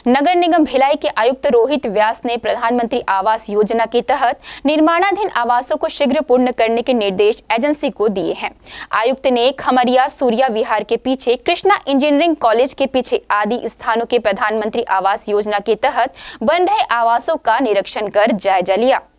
नगर निगम भिलाई के आयुक्त रोहित व्यास ने प्रधानमंत्री आवास योजना के तहत निर्माणाधीन आवासों को शीघ्र पूर्ण करने के निर्देश एजेंसी को दिए हैं। आयुक्त ने खमरिया सूर्या विहार के पीछे, कृष्णा इंजीनियरिंग कॉलेज के पीछे आदि स्थानों के प्रधानमंत्री आवास योजना के तहत बन रहे आवासों का निरीक्षण कर जायजा लिया।